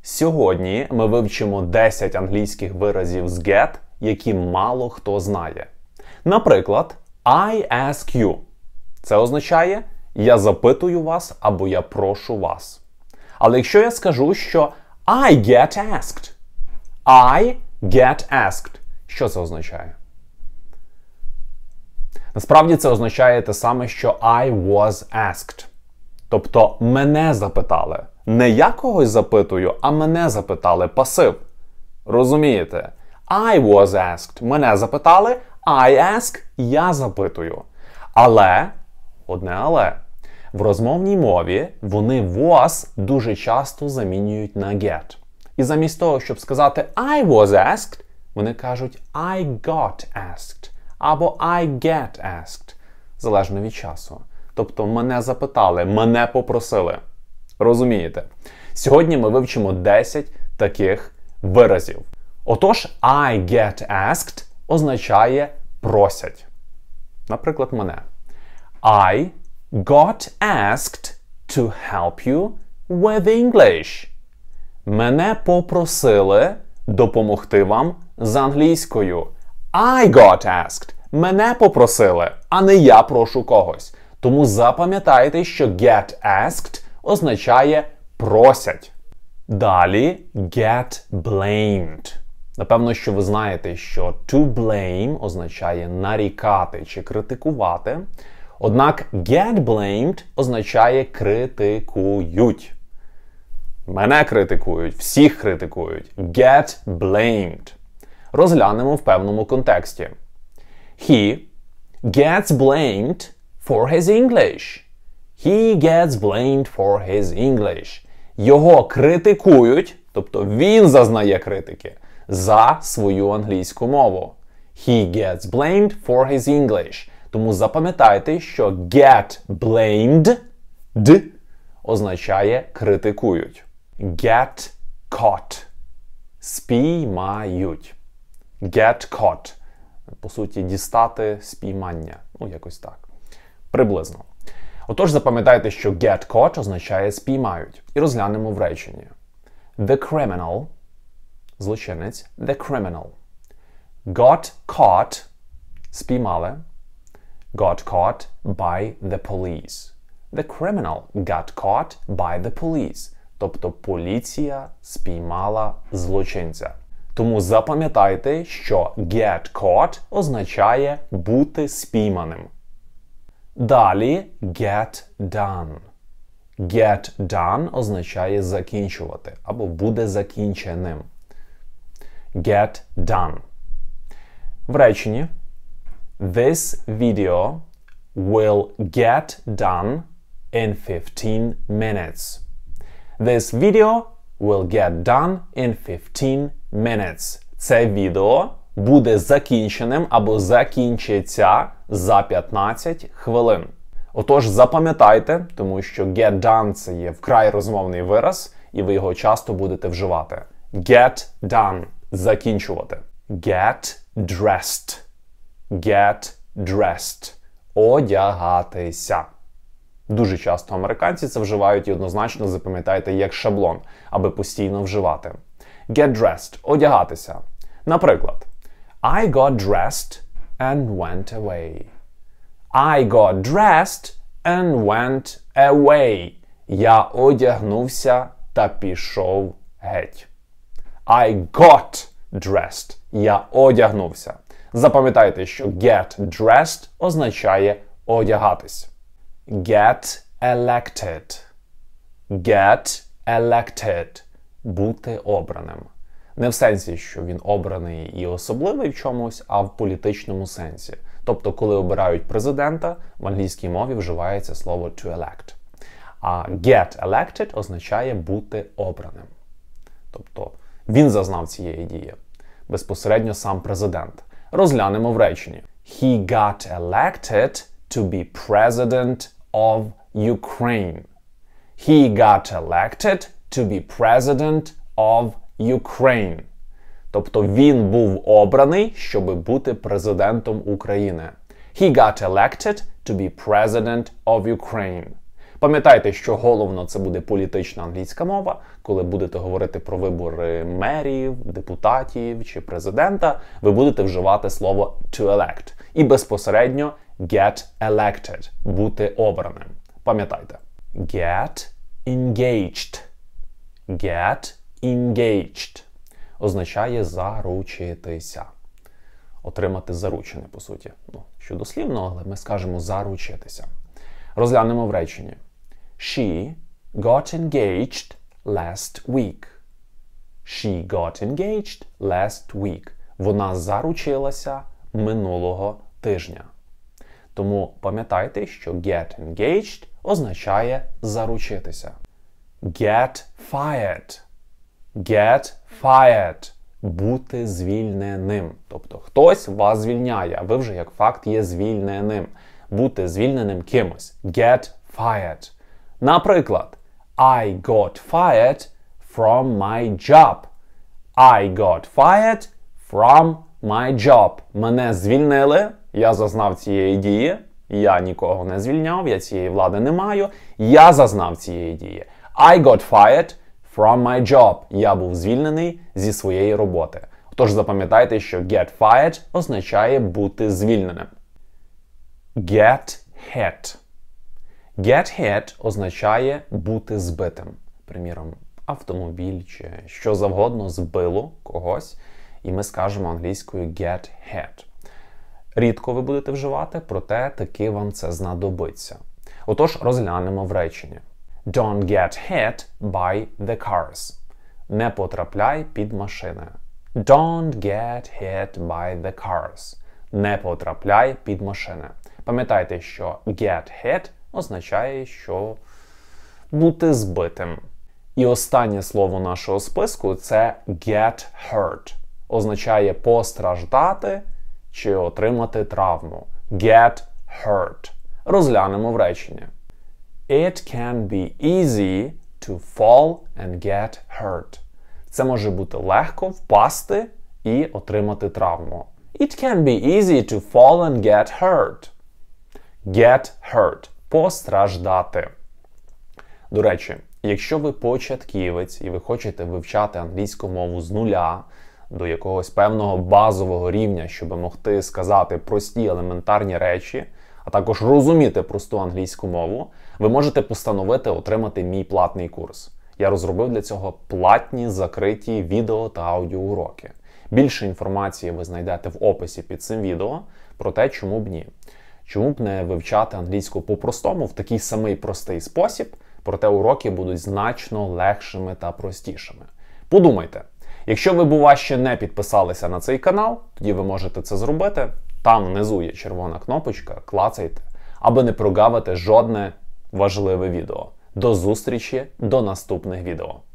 Сьогодні ми вивчимо 10 англійських виразів з get, які мало хто знає. Наприклад, I ask you. Це означає «я запитую вас» або «я прошу вас». Але якщо я скажу, що I get asked. I get asked. Що це означає? Насправді це означає те саме, що I was asked. Тобто мене запитали. Не я когось запитую, а мене запитали. Пасив. Розумієте? I was asked. Мене запитали. I ask. Я запитую. Але, одне але, в розмовній мові вони was дуже часто замінюють на get. І замість того, щоб сказати I was asked, вони кажуть I got asked. Або I get asked. Залежно від часу. Тобто мене запитали, мене попросили. Розумієте? Сьогодні ми вивчимо 10 таких виразів. Отож, I get asked означає просять. Наприклад, мене. I got asked to help you with English. Мене попросили допомогти вам з англійською. I got asked. Мене попросили, а не я прошу когось. Тому запам'ятайте, що get asked означає просять. Далі get blamed. Напевно, що ви знаєте, що to blame означає нарікати чи критикувати. Однак get blamed означає критикують. Мене критикують, всіх критикують. Get blamed. Розглянемо в певному контексті. He gets blamed for his English. He gets blamed for his English. Його критикують, тобто він зазнає критики, за свою англійську мову. He gets blamed for his English. Тому запам'ятайте, що get blamed означає критикують. Get caught. Спіймають. Get caught. По суті, дістати спіймання. Ну, якось так. Приблизно. Отож, запам'ятайте, що get caught означає спіймають. І розглянемо в реченні. The criminal, злочинець, the criminal, got caught, спіймали, got caught by the police. The criminal got caught by the police. Тобто поліція спіймала злочинця. Тому запам'ятайте, що get caught означає бути спійманим. Далі get done. Get done означає закінчувати або буде закінченим. Get done. В реченні This video will get done in 15 minutes. This video will get done in 15 minutes. Це відео буде закінченим або закінчиться за 15 хвилин. Отож, запам'ятайте, тому що get done – це є вкрай розмовний вираз, і ви його часто будете вживати. Get done – закінчувати. Get dressed. Get dressed – одягатися. Дуже часто американці це вживають і однозначно запам'ятайте як шаблон, аби постійно вживати. Get dressed – одягатися. Наприклад, I got dressed and went away. I got dressed and went away. Я одягнувся та пішов геть. I got dressed. Я одягнувся. Запам'ятайте, що get dressed означає одягатись. Get elected. Get elected. Бути обраним. Не в сенсі, що він обраний і особливий в чомусь, а в політичному сенсі. Тобто, коли обирають президента, в англійській мові вживається слово to elect. А get elected означає бути обраним. Тобто, він зазнав цієї дії. Безпосередньо сам президент. Розглянемо в реченні. He got elected to be president of Ukraine. He got elected to be president of Ukraine. Тобто він був обраний, щоб бути президентом України. He got elected to be president of Ukraine. Пам'ятайте, що головно це буде політична англійська мова. Коли будете говорити про вибори мерів, депутатів чи президента, ви будете вживати слово to elect. І безпосередньо get elected – бути обраним. Пам'ятайте. Get engaged. Get engaged означає заручитися. Отримати заручене, по суті. Що дослівно, але ми скажемо заручитися. Розглянемо в реченні. She got engaged last week. She got engaged last week. Вона заручилася минулого тижня. Тому пам'ятайте, що get engaged означає заручитися. Get fired. Get fired. Бути звільненим. Тобто хтось вас звільняє, а ви вже як факт є звільненим. Бути звільненим кимось. Get fired. Наприклад, I got fired from my job. I got fired from my job. Мене звільнили, я зазнав цієї дії. Я нікого не звільняв, я цієї влади не маю. Я зазнав цієї дії. I got fired from my job. Я був звільнений зі своєї роботи. Тож запам'ятайте, що get fired означає бути звільненим. Get hit. Get hit означає бути збитим. Приміром, автомобіль чи що завгодно збило когось. І ми скажемо англійською get hit. Рідко ви будете вживати, проте таки вам це знадобиться. Отож, розглянемо в реченні. Don't get hit by the cars. Не потрапляй під машини. Don't get hit by the cars. Не потрапляй під машини. Пам'ятайте, що get hit означає, що бути збитим. І останнє слово нашого списку – це get hurt. Означає постраждати чи отримати травму. Get hurt. Розглянемо в реченні. It can be easy to fall and get hurt. Це може бути легко впасти і отримати травму. It can be easy to fall and get hurt. Get hurt. Постраждати. До речі, якщо ви початківець і ви хочете вивчати англійську мову з нуля до якогось певного базового рівня, щоб могти сказати прості елементарні речі, а також розуміти просту англійську мову, ви можете постановити отримати мій платний курс. Я розробив для цього платні закриті відео та аудіоуроки. Більше інформації ви знайдете в описі під цим відео про те, чому б ні. Чому б не вивчати англійську по-простому в такий самий простий спосіб, проте уроки будуть значно легшими та простішими. Подумайте, якщо ви, бува, ще не підписалися на цей канал, тоді ви можете це зробити. Там внизу є червона кнопочка, клацайте, аби не прогавити жодне важливе відео. До зустрічі, до наступних відео.